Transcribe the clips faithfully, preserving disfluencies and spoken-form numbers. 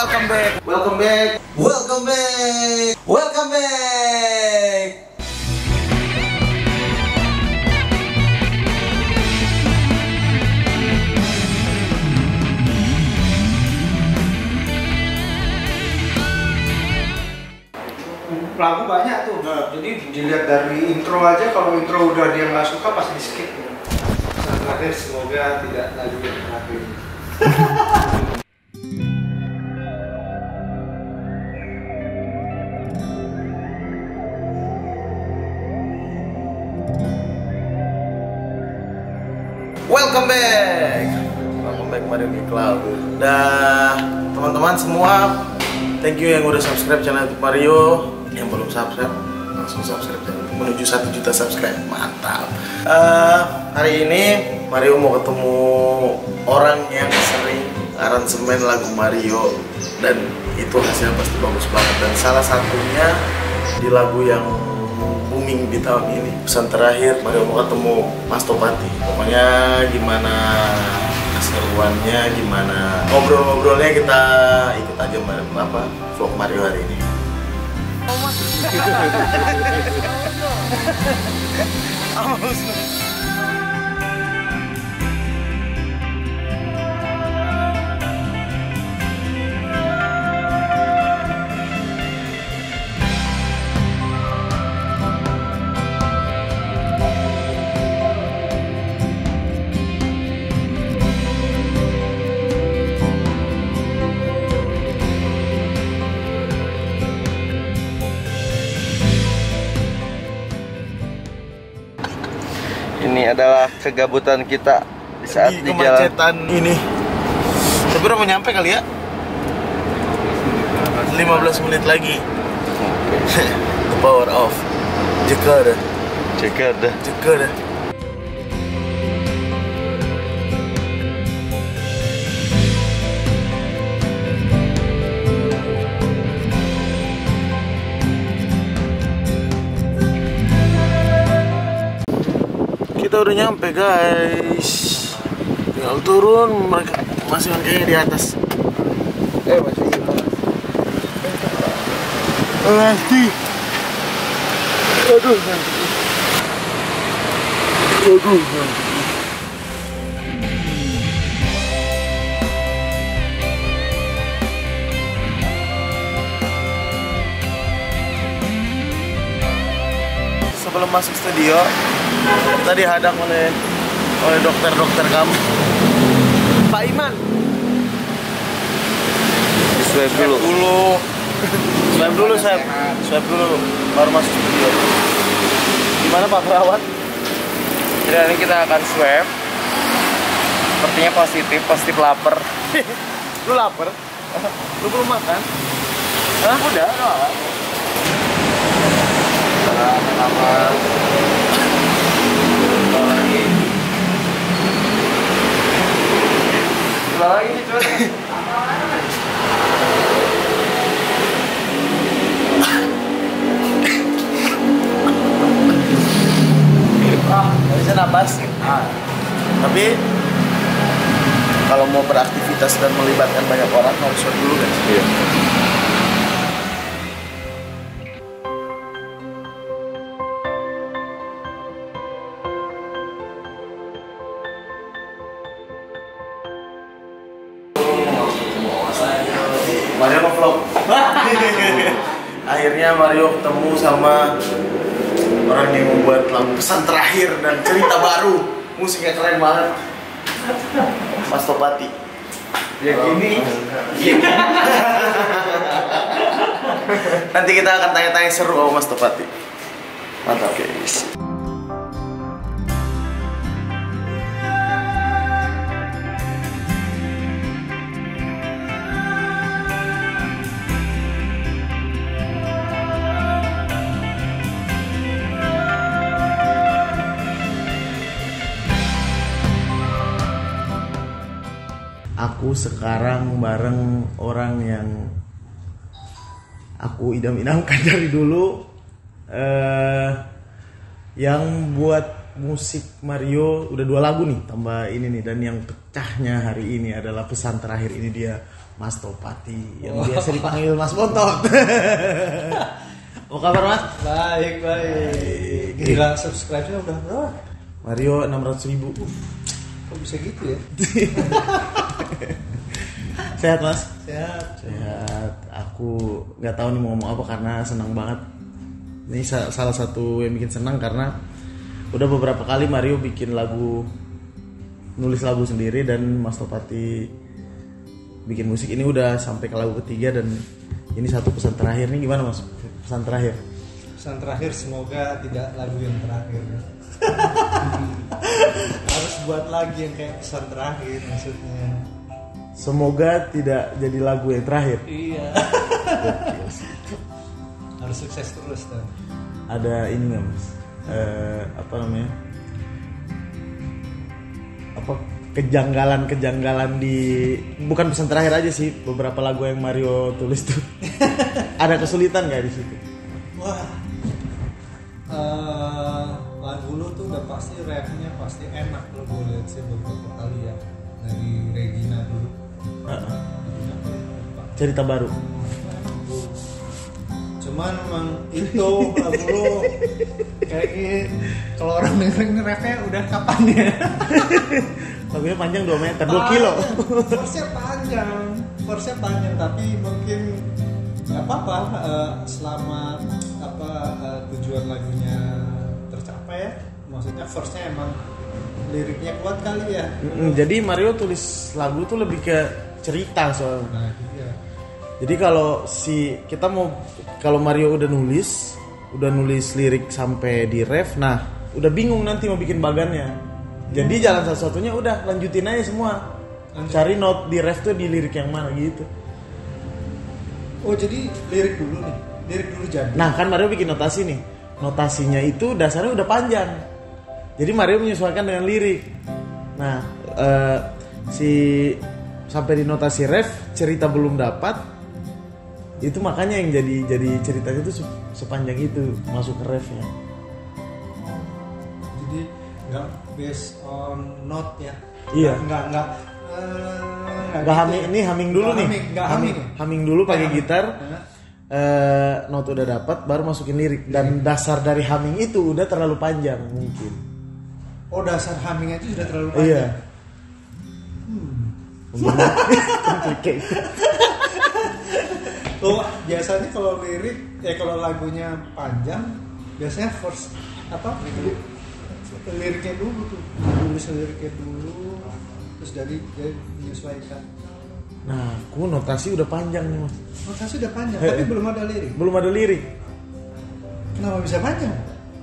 Welcome back. Welcome back. Welcome back. Welcome back. Lagu banyak tuh. Nah, jadi dilihat dari intro aja, kalau intro udah dia nggak suka pasti di skip. Terakhir semoga tidak lagu yang terakhir. Welcome back. Welcome back Mario Cloud. Dah teman-teman semua, thank you yang udah subscribe channel YouTube Mario. Yang belum subscribe, langsung subscribe channel menuju satu juta subscribe. Mantap. Uh, hari ini Mario mau ketemu orang yang sering aransemen lagu Mario, dan itu hasilnya pasti bagus banget. Dan salah satunya di lagu yang booming di tahun ini, pesan terakhir, Mario mau ketemu Mas Topati. Pokoknya gimana keseruannya, gimana ngobrol-ngobrolnya, kita ikut aja apa vlog Mario hari ini. Ini adalah kegabutan kita di saat di, di kemacetan jalan ini. Tapi udah mau nyampe kali ya? lima belas menit lagi. The power of Jakarta. Jakarta. Jakarta. Kita udah nyampe guys, tinggal turun. Mereka masih kayaknya di atas. Eh masih nanti. Aduh nanti. Aduh nanti. Sebelum masuk studio, kita dihadang oleh oleh dokter-dokter kamu. Pak Iman, di swab dulu. dulu. Swab dulu, swab. Swab dulu, baru masuk studio. Gimana Pak Perawat? Jadi hari ini kita akan swab. Sepertinya positif, positif lapar. Lu lapar? Lu belum makan? Hah? Udah, udah. Lama-lama. Lagi. Lagi coba. Ah, nggak bisa napas. Ah. Tapi kalau mau beraktivitas dan melibatkan banyak orang harus swab dulu guys. Iya. Mario nge-vlog. Akhirnya Mario ketemu sama orang yang membuat lagu pesan terakhir dan cerita baru. Musiknya keren banget, Mas Topati. Ya gini. Nanti kita akan tanya-tanya seru sama Mas Topati. Mantap guys. Aku sekarang bareng orang yang aku idam-idamkan dari dulu, eh, yang buat musik Mario udah dua lagu nih tambah ini nih, dan yang pecahnya hari ini adalah pesan terakhir ini dia Mas Topati yang oh. biasa dipanggil Mas Bontot. Apa kabar Mas? Baik baik. Gila subscribe-nya udah berapa? Mario enam ratus ribu. Kok bisa gitu ya? Sehat Mas? Sehat. Sehat. Aku nggak tahu nih mau ngomong apa karena senang banget. Ini salah satu yang bikin senang karena udah beberapa kali Mario bikin lagu, nulis lagu sendiri, dan Mas Topati bikin musik. Ini udah sampai ke lagu ketiga dan ini satu pesan terakhir nih. Gimana Mas? Pesan terakhir? Pesan terakhir semoga tidak lagu yang terakhir. Harus buat lagi yang kayak pesan terakhir maksudnya. Semoga tidak jadi lagu yang terakhir. Iya. Harus sukses terus tuh. Ada ini nggak Mas? Uh, apa namanya? Apa kejanggalan-kejanggalan di, bukan pesan terakhir aja sih, beberapa lagu yang Mario tulis tuh. Ada kesulitan nggak di situ? Wah. Uh, lagu lu tuh udah pasti rapnya pasti enak, lo gue lihat sih beberapa kali ya dari Regina dulu. Uh-uh. Cerita baru. Cuman memang itu lagu lu kayak gini, kalau orang dengerin rapnya udah kapan ya? Lagunya panjang dua meter, dua kilo. Verse-nya panjang, verse-nya panjang tapi mungkin nggak apa-apa uh, selama apa uh, tujuan lagunya tercapai ya. Maksudnya verse-nya emang liriknya kuat kali ya. Mm-hmm. Jadi Mario tulis lagu tuh lebih ke cerita soalnya. Nah, itu dia. Jadi kalau si kita mau kalau Mario udah nulis, udah nulis lirik sampai di ref, nah udah bingung nanti mau bikin bagannya. Jadi hmm. jalan satu-satunya udah lanjutin aja semua. Lanjut. Cari note di ref tuh di lirik yang mana gitu. Oh jadi lirik dulu nih, lirik dulu jadi. Nah kan Mario bikin notasi nih, notasinya itu dasarnya udah panjang. Jadi Mario menyesuaikan dengan lirik. Nah uh, si sampai di notasi ref cerita belum dapat, itu makanya yang jadi jadi ceritanya tuh sepanjang itu masuk ke refnya. Jadi nggak based on note ya? Iya. Nggak nggak. Nggak gitu humming, ya? Ini humming dulu gak nih. Humming, nggak humming. Humming dulu pakai gitar. Uh, note udah dapat, baru masukin lirik. Dan dasar dari humming itu udah terlalu panjang mungkin. Oh dasar hummingnya itu sudah terlalu panjang. Iya. Hmm. Oh biasanya kalau lirik, ya kalau lagunya panjang, biasanya first apa? Liriknya dulu tuh, tulis liriknya dulu, terus dari dari menyesuaikan. Nah, aku notasi udah panjang nih Mas. Notasi udah panjang, He, tapi belum ada lirik. Belum ada lirik. Kenapa bisa panjang?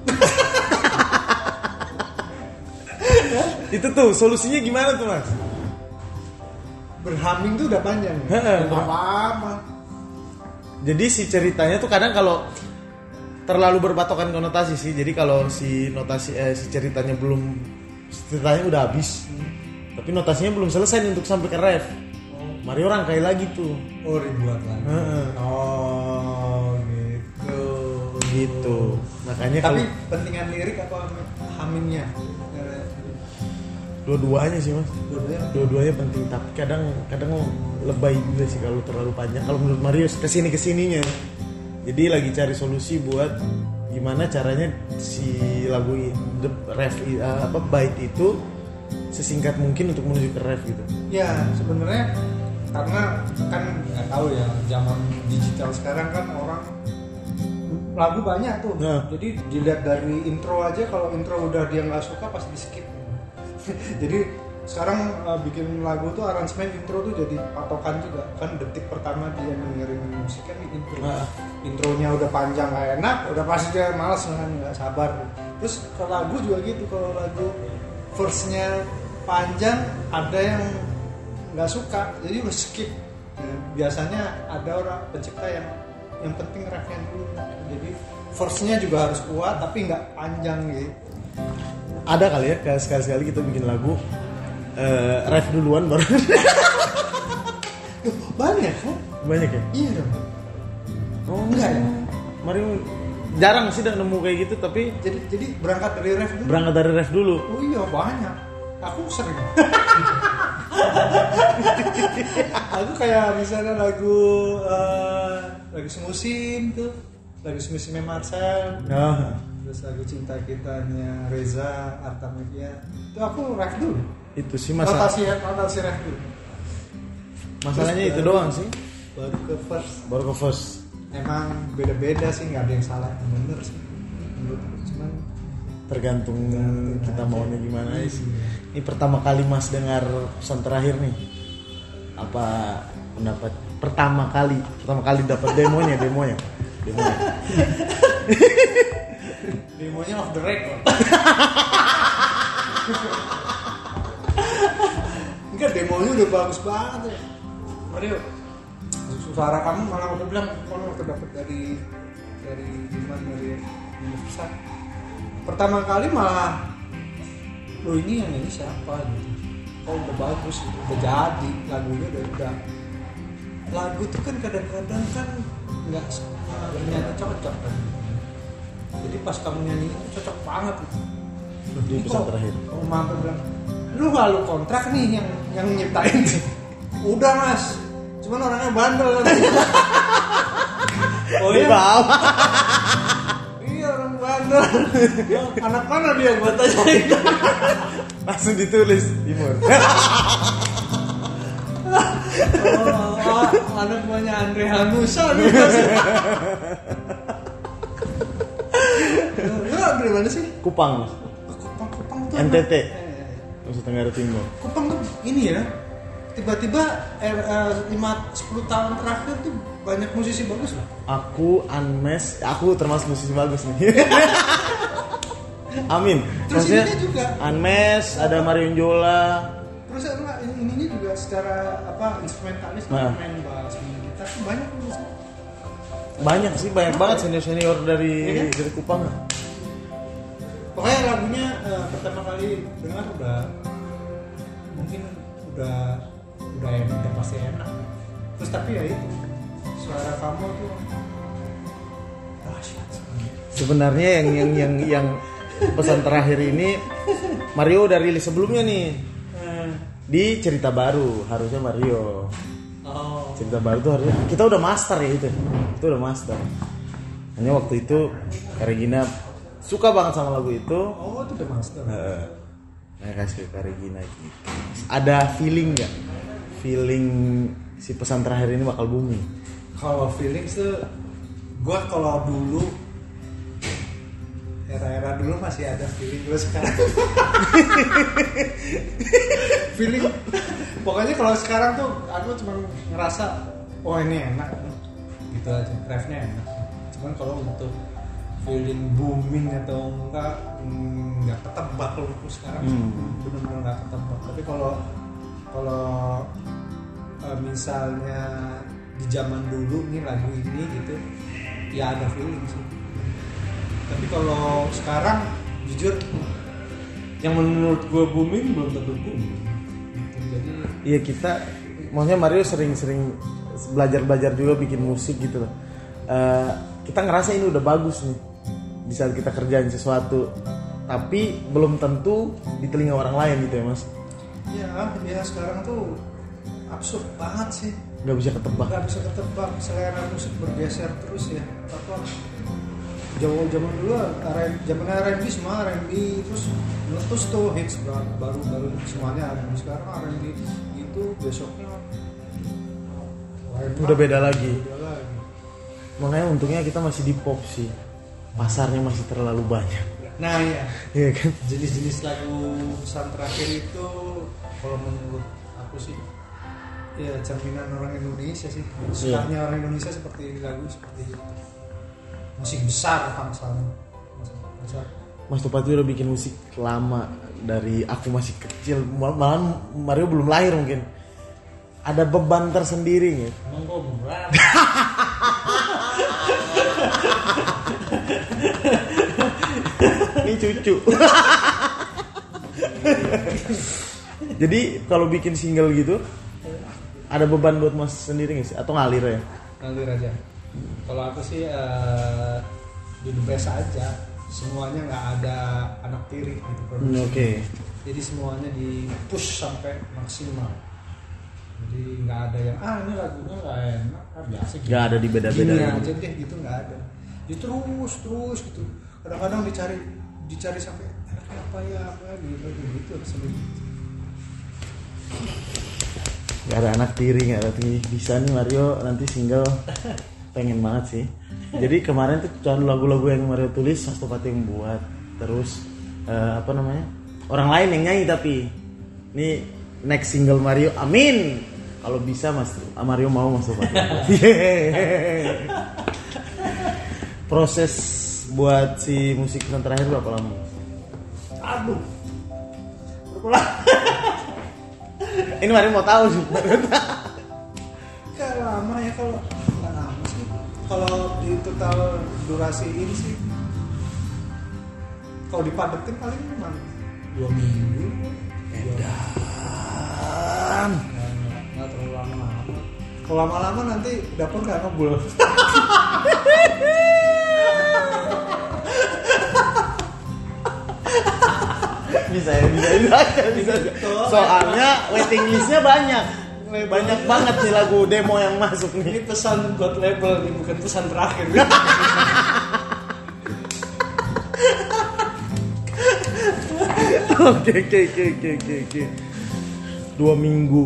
Itu tuh solusinya gimana tuh Mas? Berhumming tuh udah panjang. Ya? Apa-apa. Jadi si ceritanya tuh kadang kalau terlalu berbatokan konotasi sih. Jadi kalau si notasi eh, si ceritanya belum, ceritanya udah habis, hmm. tapi notasinya belum selesai untuk sampai ke ref. Oh. Mario rangkai lagi tuh. Oh dibuat lagi. He-he. Oh gitu. Gitu. Makanya tapi kalau pentingan lirik apa hummingnya? Dua-duanya sih Mas. Dua-duanya. Dua-duanya penting, tapi kadang kadang lebay juga sih kalau terlalu panjang. Kalau menurut Mario kesini kesininya. Jadi lagi cari solusi buat gimana caranya si lagu the ref uh, apa bait itu sesingkat mungkin untuk menuju ke ref gitu. Ya sebenarnya karena kan nggak tahu ya, zaman digital sekarang kan orang lagu banyak tuh. Nah. Jadi dilihat dari intro aja, kalau intro udah dia nggak suka pasti di skip. Jadi sekarang uh, bikin lagu tuh aransemen intro tuh jadi patokan juga kan. Detik pertama dia dengerin musiknya nih intro. Nah. Intronya udah panjang nggak enak, udah pasti dia malas kan, nggak sabar. Terus ke lagu juga gitu, kalau lagu verse-nya panjang ada yang nggak suka, jadi udah skip. Nah, biasanya ada orang pencipta yang yang penting refnya dulu, jadi verse-nya juga harus kuat tapi nggak panjang gitu. Ada kali ya, kayak sekali-sekali kita bikin lagu uh, ref duluan baru. Banyak kan? Banyak ya? Iya dong. Oh enggak ya? Mario jarang sih udah nemu kayak gitu, tapi Jadi jadi berangkat dari ref dulu. berangkat dari ref dulu. Oh iya banyak. Aku sering. Aku kayak misalnya lagu uh, lagu semusim tuh, lagu semusimnya Marcel. Nah, Terus lagu Cinta Kitanya Reza Artamevia. Itu aku ref dulu. itu sih masalah. Rotasi rotasi ref dulu. Masalahnya Terus itu baru- doang sih. Baru ke first. Baru ke first. Emang beda-beda sih, nggak ada yang salah yang bener sih. Menurutku. Cuman Tergantung kita aja. maunya gimana Iya. sih. Ini pertama kali Mas dengar pesan terakhir nih. Apa pendapat pertama kali, pertama kali dapat demonya, demonya. Demonya. demonya off the record. Enggak, demonya udah bagus banget ya. Mario, suara kamu malah aku bilang kalau aku dapat dari dari gimana dari Universal. Pertama kali malah lo ini yang ini siapa gitu. Oh udah bagus gitu, udah jadi lagunya udah udah. Lagu tuh kan kadang-kadang kan nggak nyanyi cocok kan. Jadi pas kamu nyanyi itu cocok banget gitu. Di pesan terakhir. Oh, mampu bilang, lu nggak lu kontrak nih yang yang nyiptain sih. Udah mas, cuman orangnya bandel. Oh Di iya, bawah. iya orang bandel. Ya, anak mana dia buat tanyain? Langsung ditulis Timur. Oh, ah, anak banyak Andre Hanusa nih. Lu dari mana sih? Kupang, Kupang, Kupang tuh. N T T. Eh, Nusa Tenggara Timur. Kupang tuh ini ya. Tiba-tiba eh, eh, lima sepuluh tahun terakhir tuh banyak musisi bagus loh. Aku Anmes, aku termasuk musisi bagus nih. Amin. Terus Maksudnya ininya juga. Anmes, ada Marion Jola. Terus enggak ini ininya juga secara apa instrumentalis Nah. main bass, main gitar tuh banyak musisi. Banyak sih, banyak banget senior-senior dari Iya kan? dari Kupang. Pokoknya lagunya eh, pertama kali dengar udah mungkin udah udah enak, udah pasti enak. Terus tapi ya itu suara kamu tuh dahsyat. Sebenarnya yang yang yang yang pesan terakhir ini Mario udah rilis sebelumnya nih Eh, di Cerita Baru, harusnya Mario. oh. Cerita Baru tuh harusnya kita udah master ya itu. Itu udah master. Hanya waktu itu Regina suka banget sama lagu itu. Oh, itu udah master. Heeh. Nah, kasih ke Regina gitu. Ada feeling nggak? Feeling si pesan terakhir ini bakal booming. Kalau feelings tuh gua kalau dulu era-era dulu masih ada feeling, gue sekarang feeling pokoknya kalau sekarang tuh aku cuma ngerasa oh ini enak gitu aja, refnya enak. Cuman kalau untuk feeling booming atau enggak mm, nggak ketebak kalau aku sekarang Hmm. benar-benar nggak ketebak. Tapi kalau kalau eh, misalnya di zaman dulu nih lagu ini gitu ya ada feeling sih. Tapi kalau sekarang jujur yang menurut gue booming belum tentu booming gitu. Jadi Iya, kita maksudnya Mario sering-sering belajar-belajar juga bikin musik gitu loh. Eh, kita ngerasa ini udah bagus nih di saat kita kerjain sesuatu, tapi belum tentu di telinga orang lain gitu ya Mas. ya ya sekarang tuh absurd banget sih, Nggak bisa ketebak. nggak bisa ketebak, selera musik bergeser terus ya. Apa jauh zaman dulu R and B, zaman R and B semua R and B terus meletus tuh hits baru baru semuanya R and B. Sekarang R and B itu besoknya lain Udah beda lagi. beda lagi. Makanya untungnya kita masih di pop sih. Pasarnya masih terlalu banyak. Nah ya, Iya kan? jenis-jenis lagu pesan terakhir itu kalau menurut aku sih ya cerminan orang Indonesia sih. Sukanya orang Indonesia seperti lagu seperti itu. Musik besar bangsa. Besar. Mas Tupati udah bikin musik lama dari aku masih kecil, Mal- malah Mario belum lahir mungkin. Ada beban tersendiri gitu. Emang gue berat. Ini cucu. Jadi kalau bikin single gitu ada beban buat Mas sendiri nggak sih? Atau ngalir ya? Ngalir aja. Kalau aku sih uh, di the best aja, semuanya nggak ada anak tiri gitu. Hmm, Oke. Okay. Jadi semuanya di push sampai maksimal. Jadi nggak ada yang ah ini lagunya nggak enak, ah, biasa gitu. Nggak ada di beda-beda. Gini aja deh gitu, nggak ada. Dia terus terus gitu. Kadang-kadang dicari dicari sampai enaknya apa ya apa ya gitu gitu sampai gitu. Gak ada anak tiri, gak ada tiri. Bisa nih Mario nanti single. Pengen banget sih. Jadi kemarin tuh cuma lagu-lagu yang Mario tulis, Sastopati yang buat. Terus uh, apa namanya, orang lain yang nyanyi. Tapi ini next single Mario, amin. Kalau bisa Mas Mario mau Mas Sastopati. Proses buat si musik yang terakhir berapa lama? Aduh, berapa lama? Ini Mario mau tahu sih. Gak lama ya, kalau nggak lama sih. Kalau di total durasi ini sih, kalau dipadetin paling cuma dua minggu. Edan. Nggak terlalu lama-lama. Kalau lama-lama nanti dapur nggak ngebul. Bisa ya, bisa bisa, bisa. Soalnya waiting listnya banyak, banyak banget nih lagu demo yang masuk nih. Ini pesan buat label nih, bukan pesan terakhir. Oke oke oke oke oke oke. Dua minggu,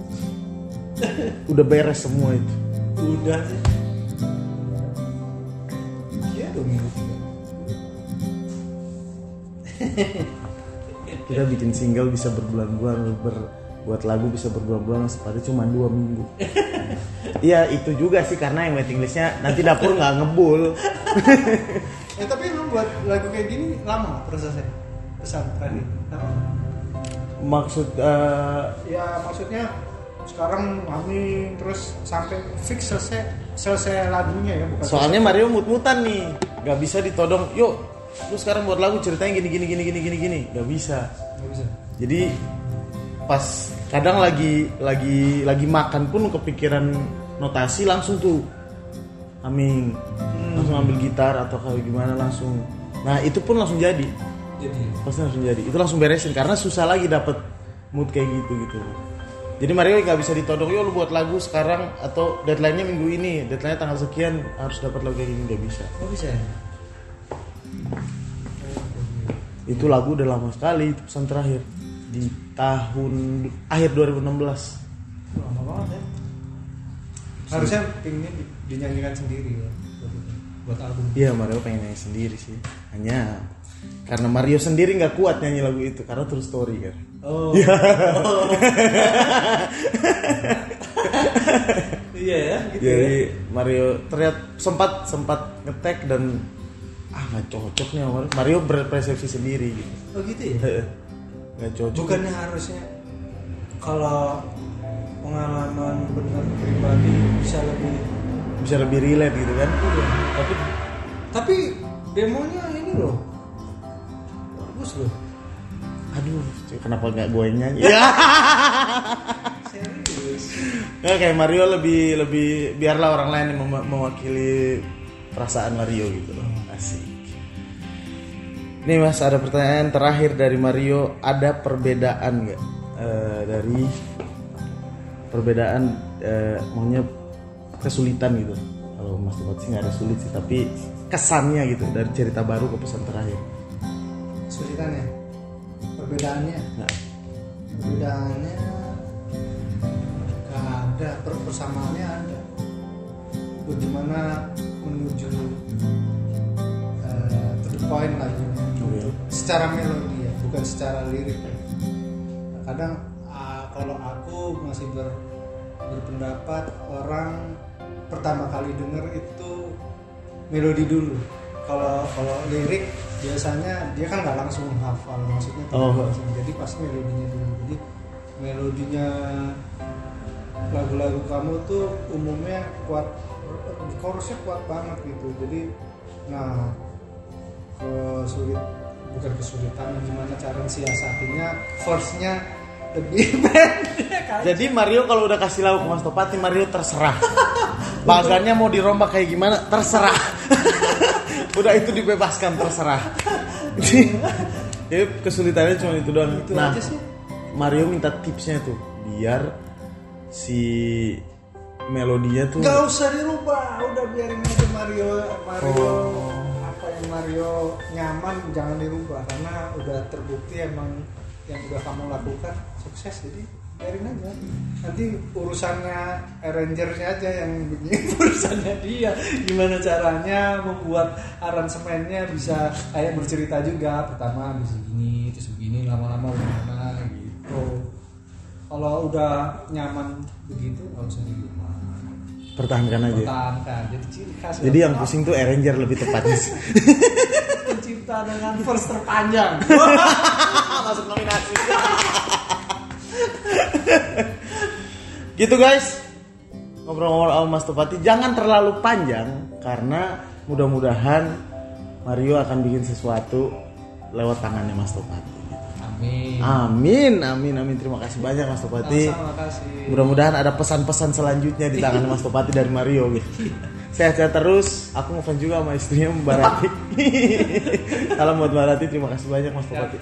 udah beres semua itu. Udah sih. Iya dua minggu. Kita bikin single bisa berbulan-bulan, ber, buat lagu bisa berbulan-bulan, sepatu cuma dua minggu. Iya itu juga sih, karena yang waiting listnya nanti dapur nggak ngebul. Ya tapi emang buat lagu kayak gini lama prosesnya, pesan terakhir. Lama. Maksud uh, Ya maksudnya sekarang kami terus sampai fix selesai selesai lagunya ya, bukan. soalnya Mario mut-mutan nih, nggak bisa ditodong. Yuk, lu sekarang buat lagu ceritanya gini gini gini gini gini gini, nggak bisa. Nggak bisa. Jadi pas kadang lagi lagi lagi makan pun kepikiran notasi langsung tuh humming, hmm. langsung ambil gitar atau kayak gimana langsung. Nah itu pun langsung jadi. Jadi Pasti langsung jadi. Itu langsung beresin karena susah lagi dapet mood kayak gitu gitu. Jadi Mario nggak bisa ditodong, yo lu buat lagu sekarang atau deadline-nya minggu ini, deadline-nya tanggal sekian harus dapat lagu kayak gini, nggak bisa. nggak bisa. Ya? Itu lagu udah lama sekali, itu pesan terakhir di tahun akhir dua ribu enam belas. Lama banget ya. Harusnya pengen dinyanyikan sendiri ya buat album. Iya, Mario pengen nyanyi sendiri sih. Hanya karena Mario sendiri nggak kuat nyanyi lagu itu karena true story kan. Oh. Iya ya. Gitu Jadi ya? Mario terlihat sempat sempat ngetek dan ah nggak cocok nih sama Mario. Mario berpersepsi sendiri gitu. Oh gitu ya. Nggak cocok. Bukannya harusnya kalau pengalaman benar pribadi bisa lebih bisa lebih relate gitu kan. iya. Tapi Tapi demonya ini loh bagus loh. aduh, kenapa nggak gue yang nyanyi? Ya. Serius. Ya, kayak Mario lebih lebih biarlah orang lain yang mem- mewakili perasaan Mario gitu loh. Asik. Nih Mas, ada pertanyaan terakhir dari Mario. Ada perbedaan nggak uh, dari perbedaan uh, maunya kesulitan gitu? Kalau Mas Tepat sih nggak ada sulit sih, tapi kesannya gitu dari cerita baru ke pesan terakhir. Kesulitannya, perbedaannya, Nah, perbedaannya nggak ada, per- persamaannya ada. Bagaimana menuju uh, to the point lagi, Oke. secara melodi ya, bukan secara lirik. Kadang uh, kalau aku masih ber, berpendapat orang pertama kali denger itu melodi dulu. Kalau kalau lirik biasanya dia kan nggak langsung hafal, maksudnya tidak Oh. langsung. Jadi pasti melodinya dulu. Jadi melodinya lagu-lagu kamu tuh umumnya kuat, chorusnya kuat banget gitu. Jadi nah kesulit bukan kesulitan, gimana cara siasatinya, verse-nya lebih pendek. jadi Mario kalau udah kasih lagu ke Mas Topati, Mario terserah. Bagannya mau dirombak kayak gimana, terserah. udah itu dibebaskan terserah. Jadi kesulitannya cuma itu doang. Itu Nah, aja sih. Mario minta tipsnya tuh biar si melodinya tuh Gak usah dirubah, udah biarin aja Mario Mario Oh. apa yang Mario nyaman jangan dirubah karena udah terbukti emang yang udah kamu lakukan sukses, jadi biarin aja. Nanti urusannya arrangernya aja yang bikin urusannya dia gimana caranya membuat aransemennya bisa kayak bercerita juga, pertama bisa gini terus begini lama-lama gimana gitu. Kalau udah nyaman begitu nggak usah dirubah. pertahankan aja. Pertahankan. Jadi ciri khas. Jadi yang pusing tuh arranger lebih tepatnya. Pencipta dengan verse terpanjang. Masuk nominasi. Gitu guys. Ngobrol-ngobrol sama Mas Topati jangan terlalu panjang karena mudah-mudahan Mario akan bikin sesuatu lewat tangannya Mas Topati. Amin. Amin, amin, amin. Terima kasih banyak Mas Topati. Terima kasih. Mudah-mudahan ada pesan-pesan selanjutnya di tangan Mas Topati dari Mario gitu. Sehat-sehat terus. Aku ngefans juga sama istrinya Mbak Rati. Salam buat Mbak Rati. Terima kasih banyak Mas Topati.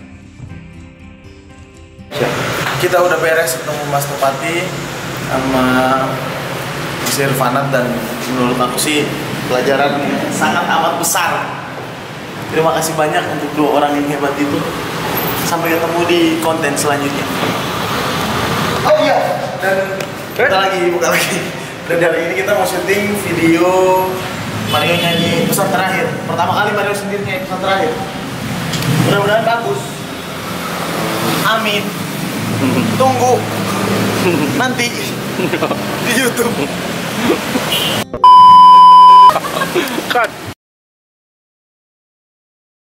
Kita udah beres ketemu Mas Topati sama Mas Irfanat dan menurut aku sih pelajaran sangat amat besar. Terima kasih banyak untuk dua orang yang hebat itu. Sampai ketemu di konten selanjutnya. Oh iya, dan kita lagi buka lagi. Dan hari ini kita mau syuting video Mario nyanyi pesan terakhir. Pertama kali Mario sendiri nyanyi pesan terakhir. Mudah-mudahan bagus. Amin. Tunggu nanti di YouTube. Cut.